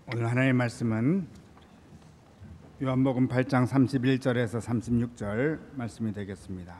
오늘 하나님의 말씀은 요한복음 8장 31절에서 36절 말씀이 되겠습니다.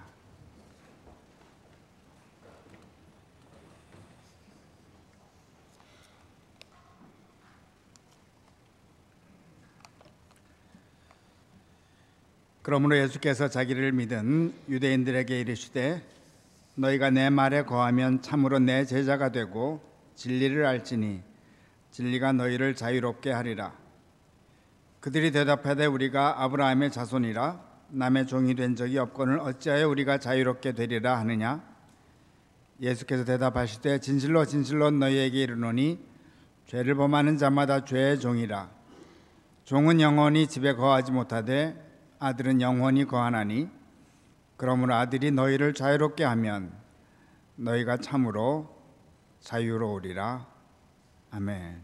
그러므로 예수께서 자기를 믿은 유대인들에게 이르시되 너희가 내 말에 거하면 참으로 내 제자가 되고 진리를 알지니 진리가 너희를 자유롭게 하리라. 그들이 대답하되 우리가 아브라함의 자손이라 남의 종이 된 적이 없거늘 어찌하여 우리가 자유롭게 되리라 하느냐. 예수께서 대답하시되 진실로 진실로 너희에게 이르노니 죄를 범하는 자마다 죄의 종이라. 종은 영원히 집에 거하지 못하되 아들은 영원히 거하나니 그러므로 아들이 너희를 자유롭게 하면 너희가 참으로 자유로우리라. 아멘.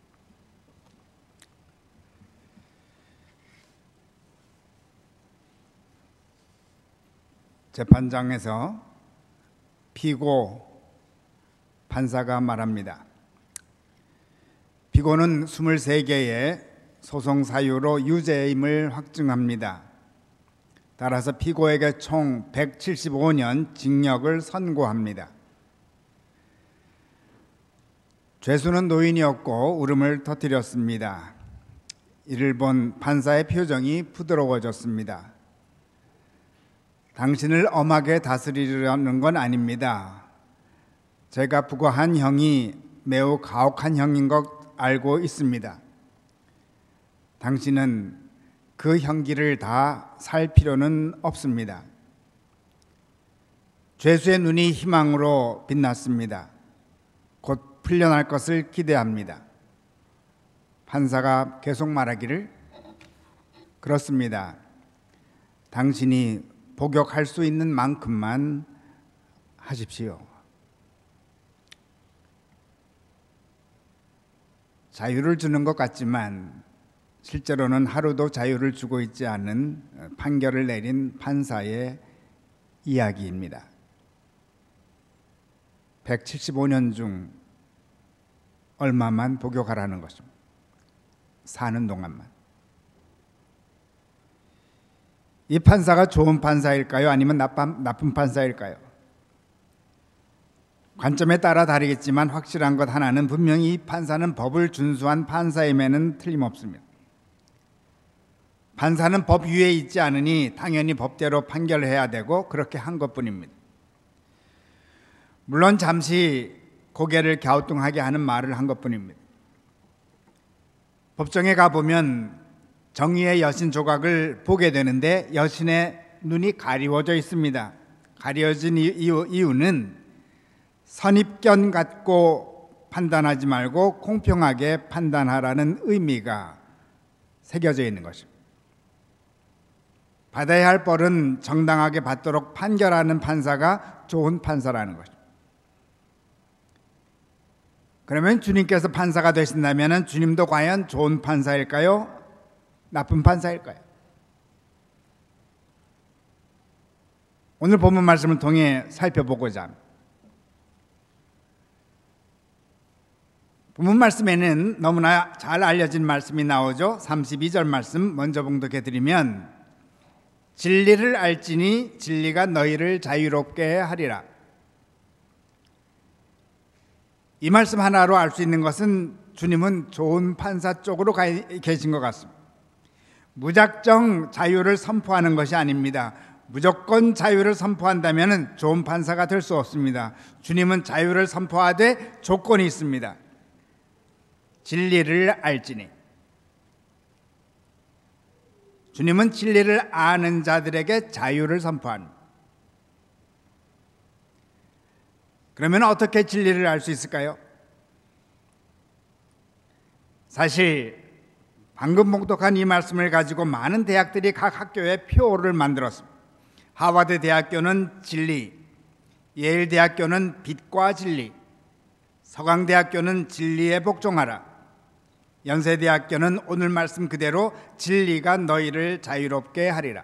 재판장에서 피고 판사가 말합니다. 피고는 23개의 소송 사유로 유죄임을 확증합니다. 따라서 피고에게 총 175년 징역을 선고합니다. 죄수는 노인이었고 울음을 터뜨렸습니다. 이를 본 판사의 표정이 부드러워졌습니다. 당신을 엄하게 다스리려는 건 아닙니다. 제가 부과한 형이 매우 가혹한 형인 것 알고 있습니다. 당신은 그 형기를 다 살 필요는 없습니다. 죄수의 눈이 희망으로 빛났습니다. 곧 풀려날 것을 기대합니다. 판사가 계속 말하기를 그렇습니다. 당신이 복역할 수 있는 만큼만 하십시오. 자유를 주는 것 같지만 실제로는 하루도 자유를 주고 있지 않은 판결을 내린 판사의 이야기입니다. 175년 중 얼마만 복역하라는 것입니다. 사는 동안만. 이 판사가 좋은 판사일까요? 아니면 나쁜 판사일까요? 관점에 따라 다르겠지만 확실한 것 하나는 분명히 이 판사는 법을 준수한 판사임에는 틀림없습니다. 판사는 법 위에 있지 않으니 당연히 법대로 판결해야 되고 그렇게 한 것뿐입니다. 물론 잠시 고개를 갸우뚱하게 하는 말을 한 것뿐입니다. 법정에 가보면 정의의 여신 조각을 보게 되는데 여신의 눈이 가리워져 있습니다. 가려진 이유는 선입견 갖고 판단하지 말고 공평하게 판단하라는 의미가 새겨져 있는 것입니다. 받아야 할 벌은 정당하게 받도록 판결하는 판사가 좋은 판사라는 것입니다. 그러면 주님께서 판사가 되신다면 주님도 과연 좋은 판사일까요? 나쁜 판사일까요? 오늘 본문 말씀을 통해 살펴보고자 합니다. 본문 말씀에는 너무나 잘 알려진 말씀이 나오죠. 32절 말씀 먼저 봉독해 드리면 진리를 알지니 진리가 너희를 자유롭게 하리라. 이 말씀 하나로 알 수 있는 것은 주님은 좋은 판사 쪽으로 가 계신 것 같습니다. 무작정 자유를 선포하는 것이 아닙니다. 무조건 자유를 선포한다면 좋은 판사가 될 수 없습니다. 주님은 자유를 선포하되 조건이 있습니다. 진리를 알지니. 주님은 진리를 아는 자들에게 자유를 선포합니다. 그러면 어떻게 진리를 알 수 있을까요? 사실 방금 봉독한 이 말씀을 가지고 많은 대학들이 각 학교에 표를 만들었습니다. 하버드 대학교는 진리, 예일 대학교는 빛과 진리, 서강대학교는 진리에 복종하라, 연세대학교는 오늘 말씀 그대로 진리가 너희를 자유롭게 하리라.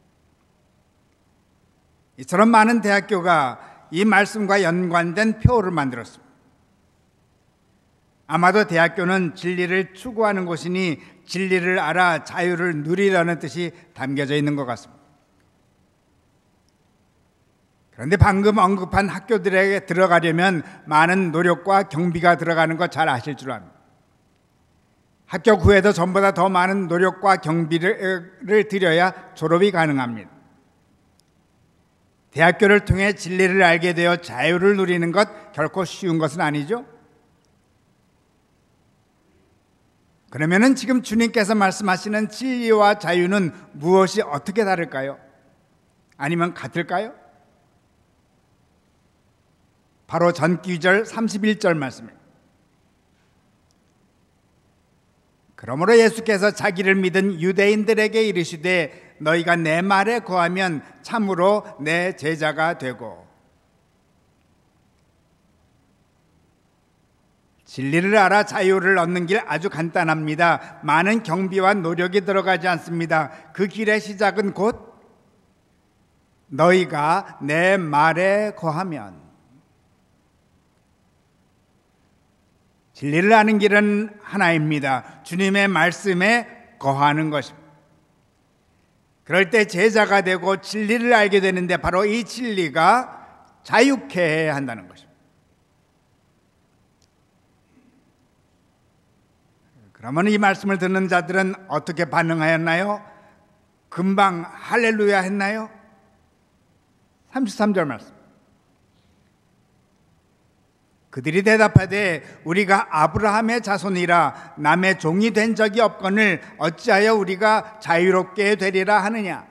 이처럼 많은 대학교가 이 말씀과 연관된 표를 만들었습니다. 아마도 대학교는 진리를 추구하는 곳이니 진리를 알아 자유를 누리라는 뜻이 담겨져 있는 것 같습니다. 그런데 방금 언급한 학교들에게 들어가려면 많은 노력과 경비가 들어가는 거 잘 아실 줄 압니다. 학교 구에도 전보다 더 많은 노력과 경비를 들여야 졸업이 가능합니다. 대학교를 통해 진리를 알게 되어 자유를 누리는 것 결코 쉬운 것은 아니죠. 그러면은 지금 주님께서 말씀하시는 진리와 자유는 무엇이 어떻게 다를까요? 아니면 같을까요? 바로 전 구절 31절 말씀입니다. 그러므로 예수께서 자기를 믿은 유대인들에게 이르시되 너희가 내 말에 거하면 참으로 내 제자가 되고. 진리를 알아 자유를 얻는 길 아주 간단합니다. 많은 경비와 노력이 들어가지 않습니다. 그 길의 시작은 곧 너희가 내 말에 거하면. 진리를 아는 길은 하나입니다. 주님의 말씀에 거하는 것입니다. 그럴 때 제자가 되고 진리를 알게 되는데 바로 이 진리가 자유케 해야 한다는 것입니다. 그러면 이 말씀을 듣는 자들은 어떻게 반응하였나요? 금방 할렐루야 했나요? 33절 말씀. 그들이 대답하되 우리가 아브라함의 자손이라 남의 종이 된 적이 없거늘 어찌하여 우리가 자유롭게 되리라 하느냐.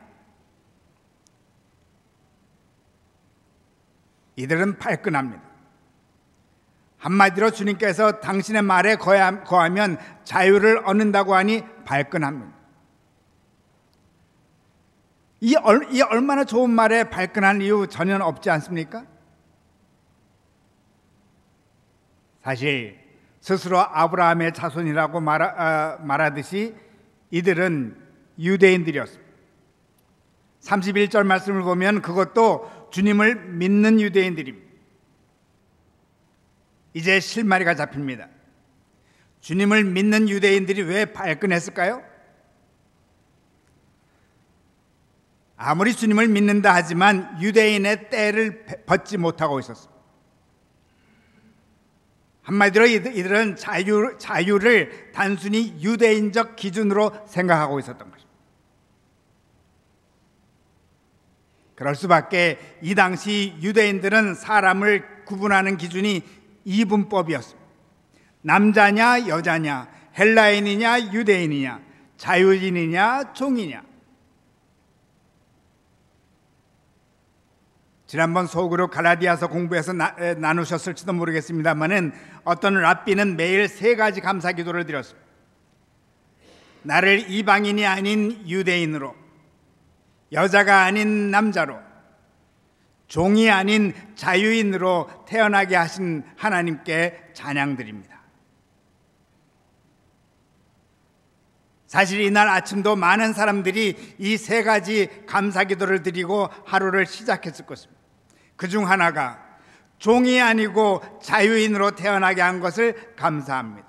이들은 발끈합니다. 한마디로 주님께서 당신의 말에 거하면 자유를 얻는다고 하니 발끈합니다. 이 얼마나 좋은 말에 발끈한 이유 전혀 없지 않습니까? 사실 스스로 아브라함의 자손이라고 말하듯이 이들은 유대인들이었습니다. 31절 말씀을 보면 그것도 주님을 믿는 유대인들입니다. 이제 실마리가 잡힙니다. 주님을 믿는 유대인들이 왜 발끈했을까요? 아무리 주님을 믿는다 하지만 유대인의 때를 벗지 못하고 있었습니다. 한마디로 이들은 자유를 단순히 유대인적 기준으로 생각하고 있었던 것입니다. 그럴 수밖에 이 당시 유대인들은 사람을 구분하는 기준이 이분법이었습니다. 남자냐 여자냐, 헬라인이냐 유대인이냐, 자유인이냐 종이냐. 지난번 소그룹 갈라디아서 공부해서 나누셨을지도 모르겠습니다만은 어떤 랍비는 매일 3가지 감사기도를 드렸습니다. 나를 이방인이 아닌 유대인으로, 여자가 아닌 남자로, 종이 아닌 자유인으로 태어나게 하신 하나님께 찬양드립니다. 사실 이날 아침도 많은 사람들이 이 3가지 감사기도를 드리고 하루를 시작했을 것입니다. 그중 하나가 종이 아니고 자유인으로 태어나게 한 것을 감사합니다.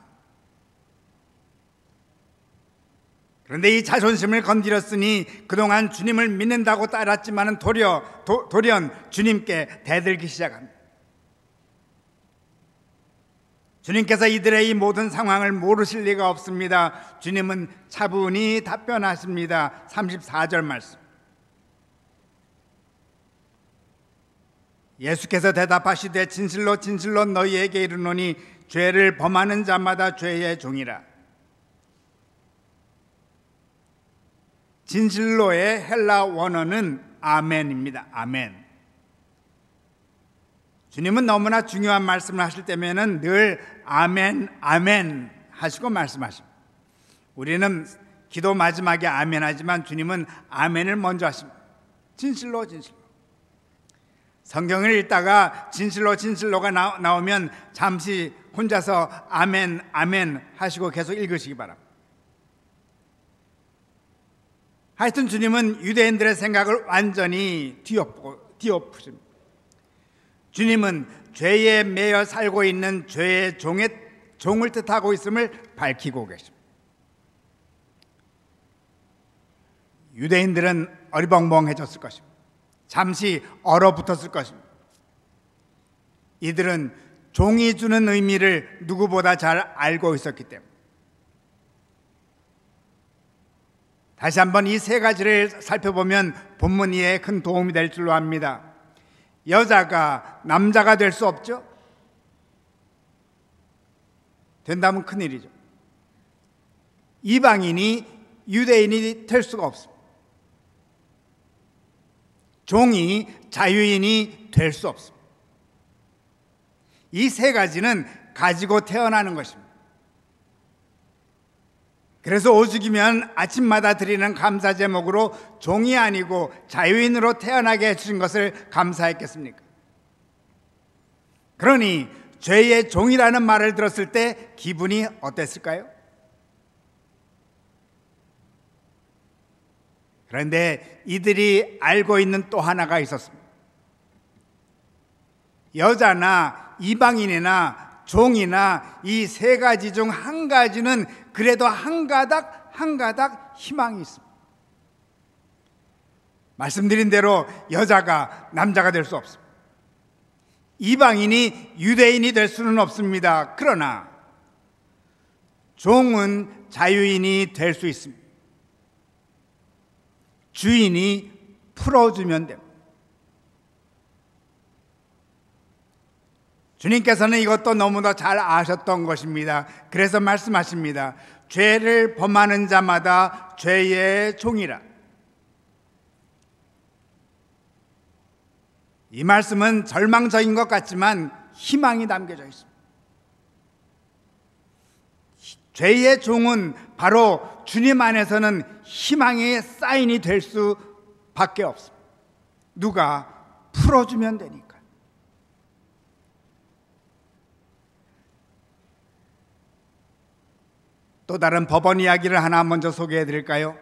그런데 이 자존심을 건드렸으니 그동안 주님을 믿는다고 따랐지만 돌연 주님께 대들기 시작합니다. 주님께서 이들의 이 모든 상황을 모르실 리가 없습니다. 주님은 차분히 답변하십니다. 34절 말씀. 예수께서 대답하시되 진실로 진실로 너희에게 이르노니 죄를 범하는 자마다 죄의 종이라. 진실로의 헬라 원어는 아멘입니다. 아멘. 주님은 너무나 중요한 말씀을 하실 때면은 늘 아멘, 아멘 하시고 말씀하십니다. 우리는 기도 마지막에 아멘 하지만 주님은 아멘을 먼저 하십니다. 진실로 진실로. 성경을 읽다가 진실로 진실로가 나오면 잠시 혼자서 아멘, 아멘 하시고 계속 읽으시기 바랍니다. 하여튼 주님은 유대인들의 생각을 완전히 뒤엎으십니다. 주님은 죄에 매여 살고 있는 죄의 종을 뜻하고 있음을 밝히고 계십니다. 유대인들은 어리벙벙해졌을 것입니다. 잠시 얼어붙었을 것입니다. 이들은 종이 주는 의미를 누구보다 잘 알고 있었기 때문에 다시 한번 이 세 가지를 살펴보면 본문 이해에 큰 도움이 될 줄로 압니다. 여자가 남자가 될 수 없죠? 된다면 큰일이죠. 이방인이 유대인이 될 수가 없습니다. 종이 자유인이 될 수 없습니다. 이 세 가지는 가지고 태어나는 것입니다. 그래서 오죽이면 아침마다 드리는 감사 제목으로 종이 아니고 자유인으로 태어나게 해주신 것을 감사했겠습니까? 그러니 죄의 종이라는 말을 들었을 때 기분이 어땠을까요? 그런데 이들이 알고 있는 또 하나가 있었습니다. 여자나 이방인이나 종이나 이 세 가지 중 한 가지는 그래도 한 가닥 희망이 있습니다. 말씀드린 대로 여자가 남자가 될 수 없습니다. 이방인이 유대인이 될 수는 없습니다. 그러나 종은 자유인이 될 수 있습니다. 주인이 풀어주면 됩니다. 주님께서는 이것도 너무나 잘 아셨던 것입니다. 그래서 말씀하십니다. 죄를 범하는 자마다 죄의 종이라. 이 말씀은 절망적인 것 같지만 희망이 담겨져 있습니다. 죄의 종은 바로 주님 안에서는 희망의 사인이 될 수밖에 없습니다. 누가 풀어주면 되니까. 또 다른 법원 이야기를 하나 먼저 소개해 드릴까요?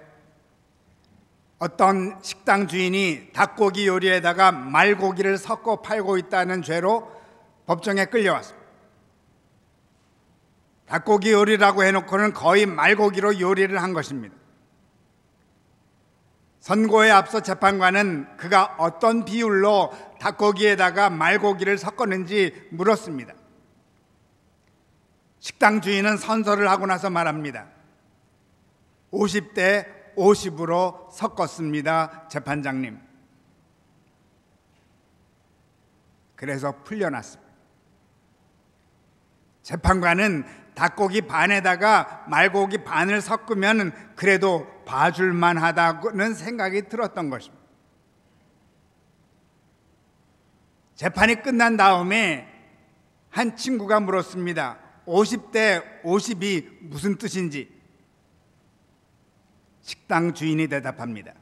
어떤 식당 주인이 닭고기 요리에다가 말고기를 섞어 팔고 있다는 죄로 법정에 끌려왔습니다. 닭고기 요리라고 해놓고는 거의 말고기로 요리를 한 것입니다. 선고에 앞서 재판관은 그가 어떤 비율로 닭고기에다가 말고기를 섞었는지 물었습니다. 식당 주인은 선서를 하고 나서 말합니다. 50대 50으로 섞었습니다, 재판장님. 그래서 풀려났습니다. 재판관은 닭고기 반에다가 말고기 반을 섞으면 그래도 봐줄만 하다고는 생각이 들었던 것입니다. 재판이 끝난 다음에 한 친구가 물었습니다. 50대 50이 무슨 뜻인지. 식당 주인이 대답합니다.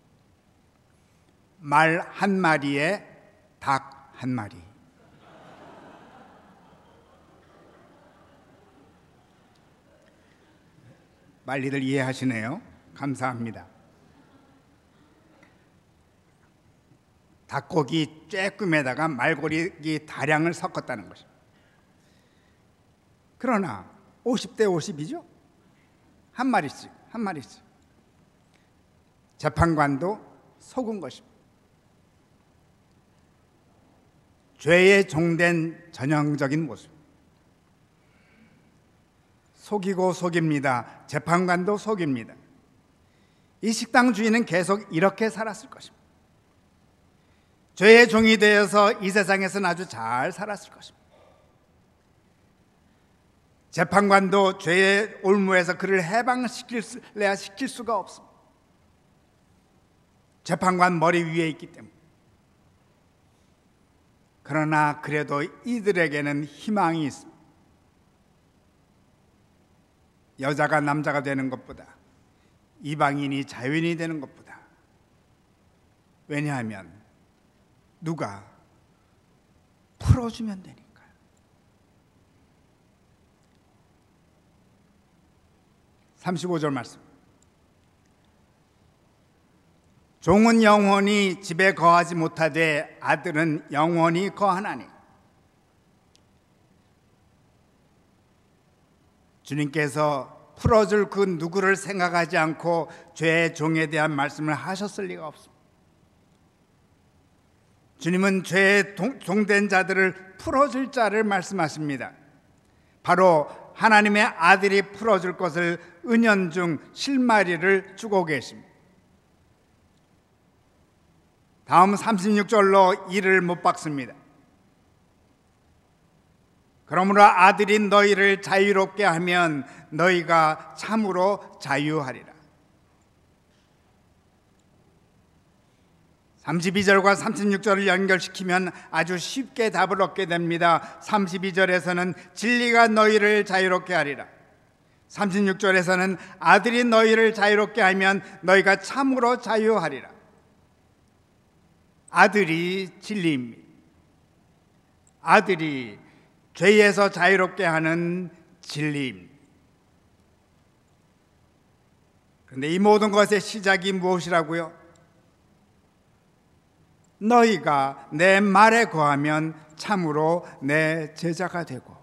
말 한 마리에 닭 한 마리. 빨리들 이해하시네요. 감사합니다. 닭고기 쬐끔에다가 말고기 다량을 섞었다는 것입니다. 그러나 50대 50이죠? 한 마리씩. 재판관도 속은 것입니다. 죄에 종된 전형적인 모습. 속이고 속입니다. 재판관도 속입니다. 이 식당 주인은 계속 이렇게 살았을 것입니다. 죄의 종이 되어서 이 세상에서는 아주 잘 살았을 것입니다. 재판관도 죄의 올무에서 그를 해방시킬래야 시킬 수가 없습니다. 재판관 머리 위에 있기 때문에. 그러나 그래도 이들에게는 희망이 있습니다. 여자가 남자가 되는 것보다, 이방인이 자유인이 되는 것보다. 왜냐하면 누가 풀어주면 되니까요. 35절 말씀. 종은 영원히 집에 거하지 못하되 아들은 영원히 거하나니. 주님께서 풀어줄 그 누구를 생각하지 않고 죄의 종에 대한 말씀을 하셨을 리가 없습니다. 주님은 죄의 종된 자들을 풀어줄 자를 말씀하십니다. 바로 하나님의 아들이 풀어줄 것을 은연중 실마리를 주고 계십니다. 다음 36절로 이를 못 박습니다. 그러므로 아들이 너희를 자유롭게 하면 너희가 참으로 자유하리라. 32절과 36절을 연결시키면 아주 쉽게 답을 얻게 됩니다. 32절에서는 진리가 너희를 자유롭게 하리라. 36절에서는 아들이 너희를 자유롭게 하면 너희가 참으로 자유하리라. 아들이 진리입니다. 아들이 죄에서 자유롭게 하는 진리입니다. 그런데 이 모든 것의 시작이 무엇이라고요? 너희가 내 말에 거하면 참으로 내 제자가 되고.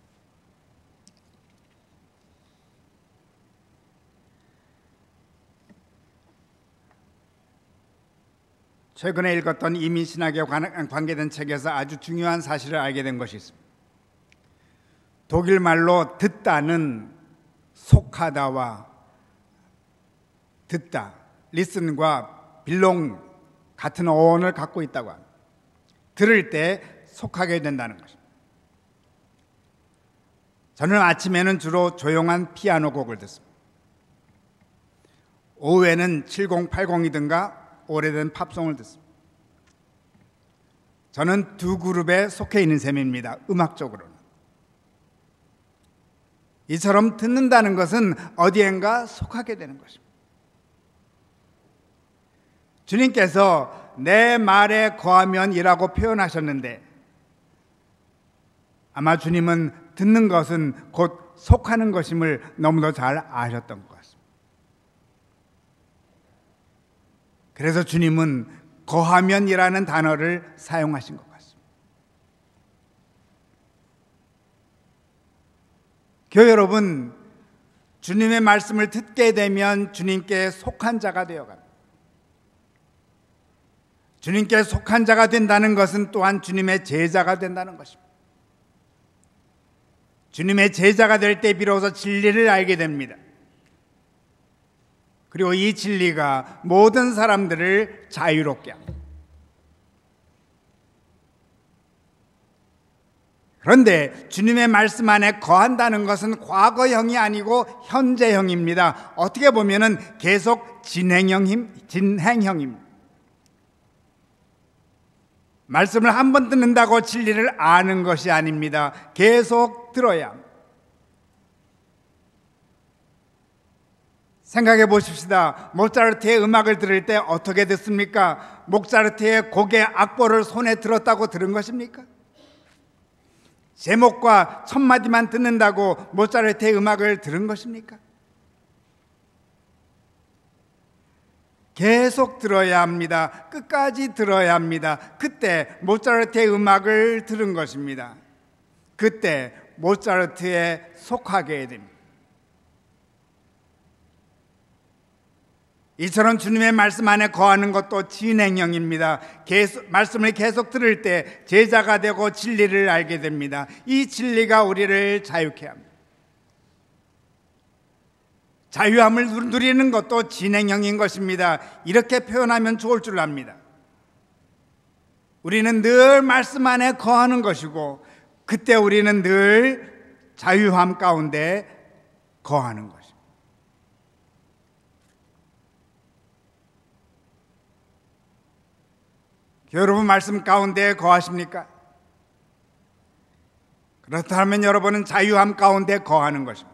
최근에 읽었던 이민신학에 관계된 책에서 아주 중요한 사실을 알게 된 것이 있습니다. 독일 말로 듣다는 속하다와 듣다, 리슨과 빌롱 같은 어원을 갖고 있다고 합니다. 들을 때 속하게 된다는 것입니다. 저는 아침에는 주로 조용한 피아노 곡을 듣습니다. 오후에는 7080이든가 오래된 팝송을 듣습니다. 저는 두 그룹에 속해 있는 셈입니다. 음악적으로는. 이처럼 듣는다는 것은 어디엔가 속하게 되는 것입니다. 주님께서 내 말에 거하면이라고 표현하셨는데 아마 주님은 듣는 것은 곧 속하는 것임을 너무도 잘 아셨던 것 같습니다. 그래서 주님은 거하면이라는 단어를 사용하신 것 같습니다. 교회 여러분, 주님의 말씀을 듣게 되면 주님께 속한 자가 되어갑니다. 주님께 속한 자가 된다는 것은 또한 주님의 제자가 된다는 것입니다. 주님의 제자가 될 때 비로소 진리를 알게 됩니다. 그리고 이 진리가 모든 사람들을 자유롭게 합니다. 그런데 주님의 말씀 안에 거한다는 것은 과거형이 아니고 현재형입니다. 어떻게 보면은 계속 진행형입니다. 말씀을 한 번 듣는다고 진리를 아는 것이 아닙니다. 계속 들어야 합니다. 생각해 보십시다. 모차르트의 음악을 들을 때 어떻게 듣습니까? 모차르트의 곡의 악보를 손에 들었다고 들은 것입니까? 제목과 첫 마디만 듣는다고 모차르트의 음악을 들은 것입니까? 계속 들어야 합니다. 끝까지 들어야 합니다. 그때 모차르트의 음악을 들은 것입니다. 그때 모차르트에 속하게 됩니다. 이처럼 주님의 말씀 안에 거하는 것도 진행형입니다. 말씀을 계속 들을 때 제자가 되고 진리를 알게 됩니다. 이 진리가 우리를 자유케 합니다. 자유함을 누리는 것도 진행형인 것입니다. 이렇게 표현하면 좋을 줄 압니다. 우리는 늘 말씀 안에 거하는 것이고 그때 우리는 늘 자유함 가운데 거하는 것입니다. 여러분 말씀 가운데 거하십니까? 그렇다면 여러분은 자유함 가운데 거하는 것입니다.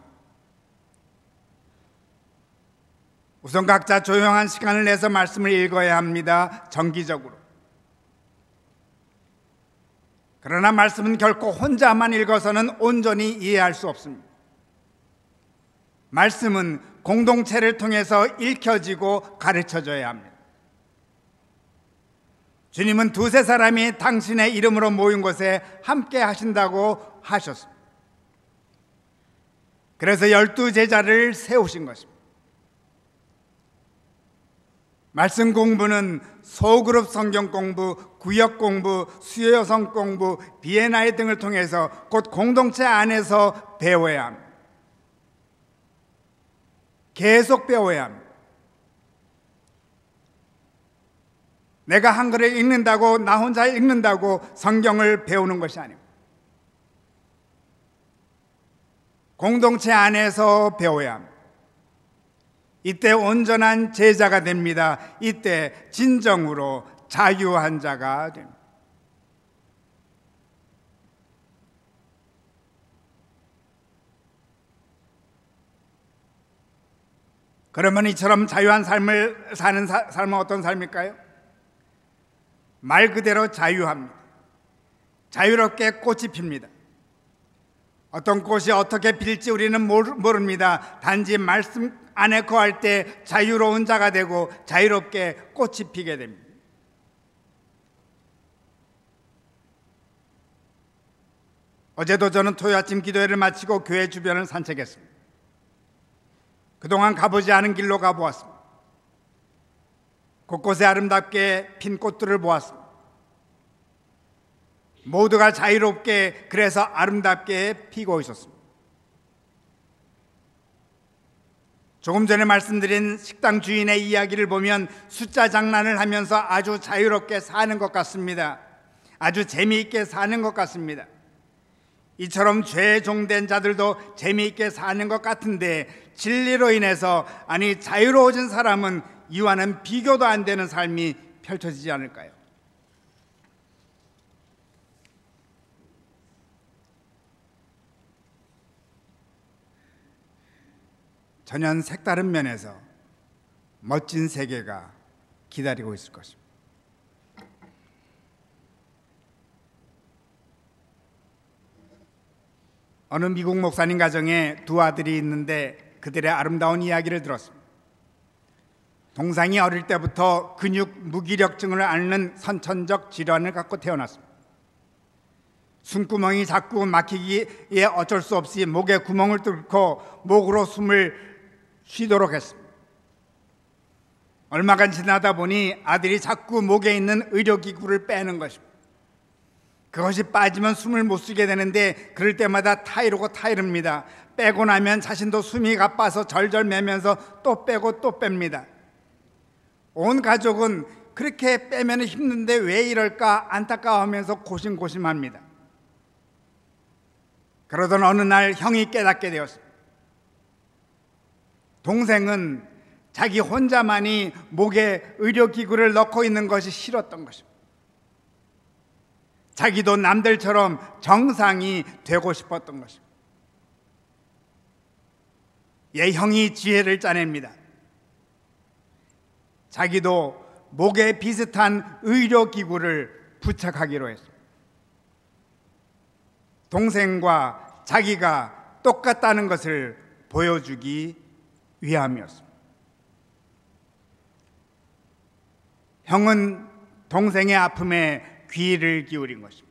우선 각자 조용한 시간을 내서 말씀을 읽어야 합니다. 정기적으로. 그러나 말씀은 결코 혼자만 읽어서는 온전히 이해할 수 없습니다. 말씀은 공동체를 통해서 읽혀지고 가르쳐져야 합니다. 주님은 두세 사람이 당신의 이름으로 모인 곳에 함께 하신다고 하셨습니다. 그래서 12제자를 세우신 것입니다. 말씀 공부는 소그룹 성경 공부, 구역 공부, 수요여성 공부, B&I 등을 통해서 곧 공동체 안에서 배워야 합니다. 계속 배워야 합니다. 내가 한글을 읽는다고, 나 혼자 읽는다고 성경을 배우는 것이 아닙니다. 공동체 안에서 배워야 합니다. 이때 온전한 제자가 됩니다. 이때 진정으로 자유한 자가 됩니다. 그러면 이처럼 자유한 삶을 사는 삶은 어떤 삶일까요? 말 그대로 자유합니다. 자유롭게 꽃이 핍니다. 어떤 꽃이 어떻게 필지 우리는 모릅니다. 단지 말씀 안에 거할 때 자유로운 자가 되고 자유롭게 꽃이 피게 됩니다. 어제도 저는 토요 아침 기도회를 마치고 교회 주변을 산책했습니다. 그동안 가보지 않은 길로 가보았습니다. 곳곳에 아름답게 핀 꽃들을 보았습니다. 모두가 자유롭게, 그래서 아름답게 피고 있었습니다. 조금 전에 말씀드린 식당 주인의 이야기를 보면 숫자 장난을 하면서 아주 자유롭게 사는 것 같습니다. 아주 재미있게 사는 것 같습니다. 이처럼 죄에 종된 자들도 재미있게 사는 것 같은데, 진리로 인해서, 아니 자유로워진 사람은 이와는 비교도 안 되는 삶이 펼쳐지지 않을까요? 전혀 색다른 면에서 멋진 세계가 기다리고 있을 것입니다. 어느 미국 목사님 가정에 두 아들이 있는데 그들의 아름다운 이야기를 들었습니다. 동생이 어릴 때부터 근육 무기력증을 앓는 선천적 질환을 갖고 태어났습니다. 숨구멍이 자꾸 막히기에 어쩔 수 없이 목에 구멍을 뚫고 목으로 숨을 쉬도록 했습니다. 얼마간 지나다 보니 아들이 자꾸 목에 있는 의료기구를 빼는 것입니다. 그것이 빠지면 숨을 못 쉬게 되는데 그럴 때마다 타이르고 타이릅니다. 빼고 나면 자신도 숨이 가빠서 절절 매면서 또 빼고 또 뺍니다. 온 가족은 그렇게 빼면 힘든데 왜 이럴까 안타까워하면서 고심고심합니다. 그러던 어느 날 형이 깨닫게 되었습니다. 동생은 자기 혼자만이 목에 의료기구를 넣고 있는 것이 싫었던 것입니다. 자기도 남들처럼 정상이 되고 싶었던 것입니다. 형이 지혜를 짜냅니다. 자기도 목에 비슷한 의료기구를 부착하기로 했습니다. 동생과 자기가 똑같다는 것을 보여주기 위함이었습니다. 형은 동생의 아픔에 귀를 기울인 것입니다.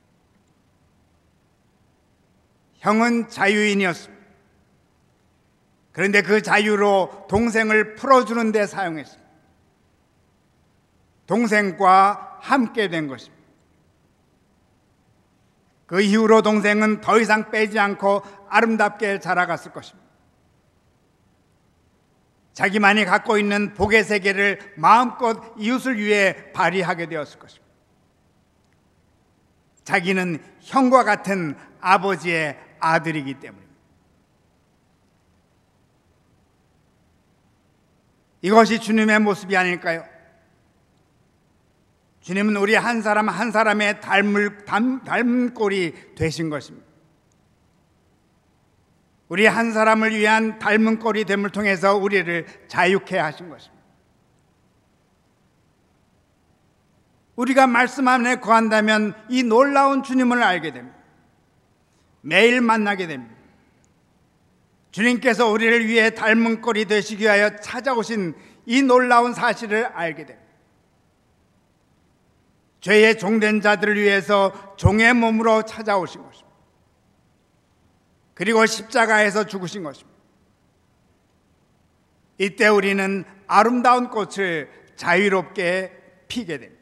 형은 자유인이었습니다. 그런데 그 자유로 동생을 풀어주는 데 사용했습니다. 동생과 함께 된 것입니다. 그 이후로 동생은 더 이상 빼지 않고 아름답게 자라갔을 것입니다. 자기만이 갖고 있는 복의 세계를 마음껏 이웃을 위해 발휘하게 되었을 것입니다. 자기는 형과 같은 아버지의 아들이기 때문입니다. 이것이 주님의 모습이 아닐까요? 주님은 우리 한 사람 한 사람의 닮은 꼴이 되신 것입니다. 우리 한 사람을 위한 닮은 꼴이 됨을 통해서 우리를 자유케 하신 것입니다. 우리가 말씀 안에 거한다면 이 놀라운 주님을 알게 됩니다. 매일 만나게 됩니다. 주님께서 우리를 위해 닮은 꼴이 되시기 위하여 찾아오신 이 놀라운 사실을 알게 됩니다. 죄의 종된 자들을 위해서 종의 몸으로 찾아오신 것입니다. 그리고 십자가에서 죽으신 것입니다. 이때 우리는 아름다운 꽃을 자유롭게 피게 됩니다.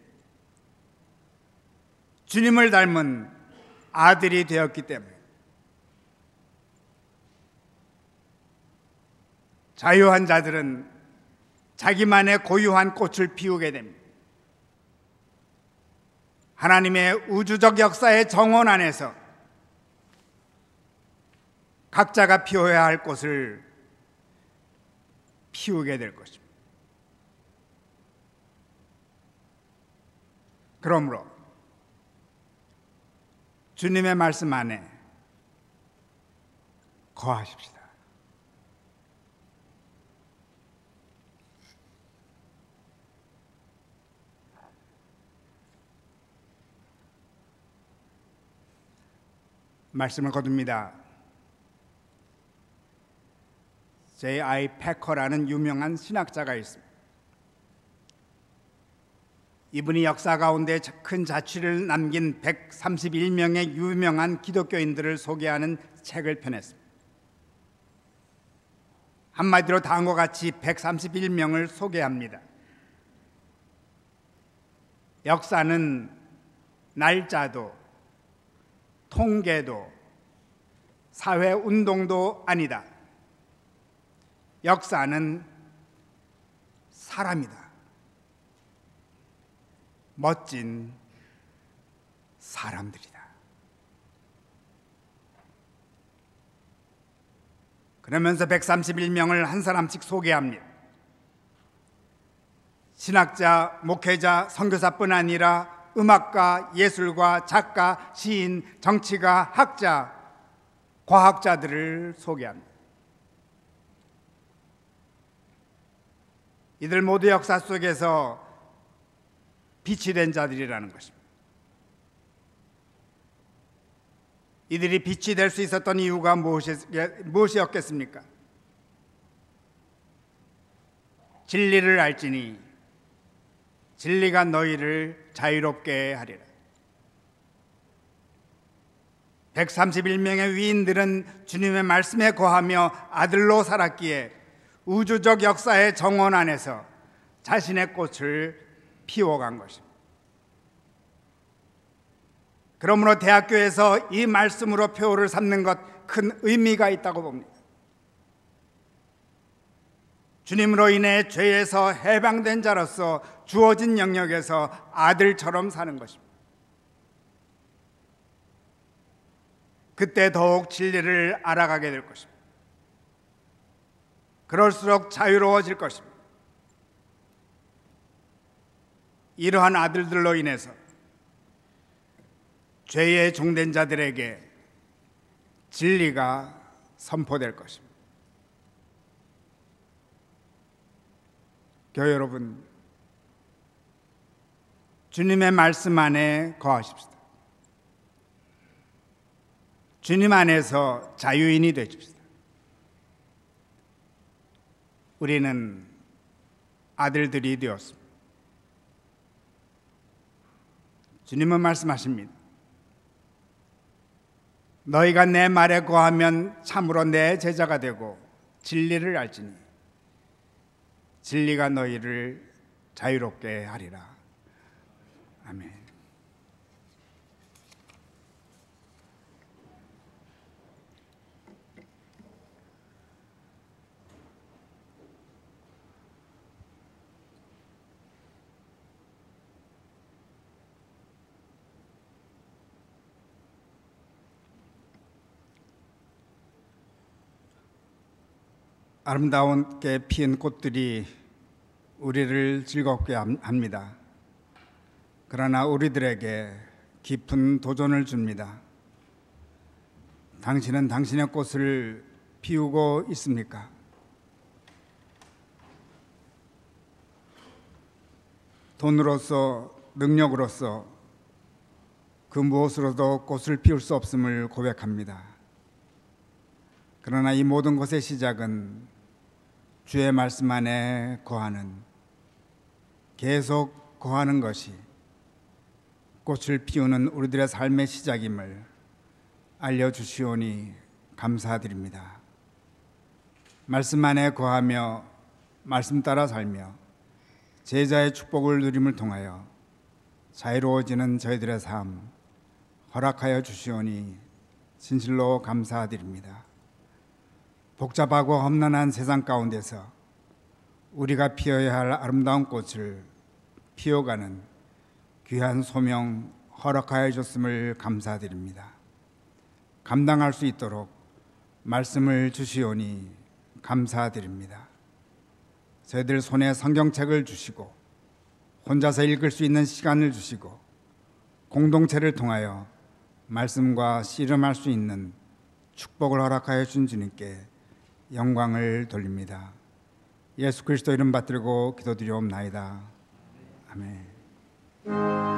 주님을 닮은 아들이 되었기 때문에 자유한 자들은 자기만의 고유한 꽃을 피우게 됩니다. 하나님의 우주적 역사의 정원 안에서 각자가 피워야 할 꽃을 피우게 될 것입니다. 그러므로 주님의 말씀 안에 거하십시다. 말씀을 거둡니다. J.I. 패커라는 유명한 신학자가 있습니다. 이분이 역사 가운데 큰 자취를 남긴 131명의 유명한 기독교인들을 소개하는 책을 펴냈습니다. 한마디로 다음과 같이 131명을 소개합니다. 역사는 날짜도 통계도 사회운동도 아니다. 역사는 사람이다. 멋진 사람들이다. 그러면서 131명을 한 사람씩 소개합니다. 신학자, 목회자, 선교사뿐 아니라 음악가, 예술가, 작가, 시인, 정치가, 학자, 과학자들을 소개합니다. 이들 모두 역사 속에서 빛이 된 자들이라는 것입니다. 이들이 빛이 될 수 있었던 이유가 무엇이었겠습니까? 진리를 알지니 진리가 너희를 자유롭게 하리라. 131명의 위인들은 주님의 말씀에 거하며 아들로 살았기에 우주적 역사의 정원 안에서 자신의 꽃을 피워간 것입니다. 그러므로 대학교에서 이 말씀으로 표를 삼는 것 큰 의미가 있다고 봅니다. 주님으로 인해 죄에서 해방된 자로서 주어진 영역에서 아들처럼 사는 것입니다. 그때 더욱 진리를 알아가게 될 것입니다. 그럴수록 자유로워질 것입니다. 이러한 아들들로 인해서 죄에 종된 자들에게 진리가 선포될 것입니다. 교회 여러분, 주님의 말씀 안에 거하십시다. 주님 안에서 자유인이 되십시다. 우리는 아들들이 되었습니다. 주님은 말씀하십니다. 너희가 내 말에 거하면 참으로 내 제자가 되고 진리를 알지니 진리가 너희를 자유롭게 하리라. 아멘. 아름다운게 피은 꽃들이 우리를 즐겁게 합니다. 그러나 우리들에게 깊은 도전을 줍니다. 당신은 당신의 꽃을 피우고 있습니까? 돈으로서, 능력으로서 그 무엇으로도 꽃을 피울 수 없음을 고백합니다. 그러나 이 모든 것의 시작은 주의 말씀 안에 거하는, 계속 거하는 것이 꽃을 피우는 우리들의 삶의 시작임을 알려주시오니 감사드립니다. 말씀 안에 거하며 말씀 따라 살며 제자의 축복을 누림을 통하여 자유로워지는 저희들의 삶 허락하여 주시오니 진실로 감사드립니다. 복잡하고 험난한 세상 가운데서 우리가 피어야 할 아름다운 꽃을 피워가는 귀한 소명 허락하여 주셨음을 감사드립니다. 감당할 수 있도록 말씀을 주시오니 감사드립니다. 저희들 손에 성경책을 주시고 혼자서 읽을 수 있는 시간을 주시고 공동체를 통하여 말씀과 씨름할 수 있는 축복을 허락하여 주신 주님께 영광을 돌립니다. 예수 그리스도 이름 받들고 기도드리옵나이다. 아멘.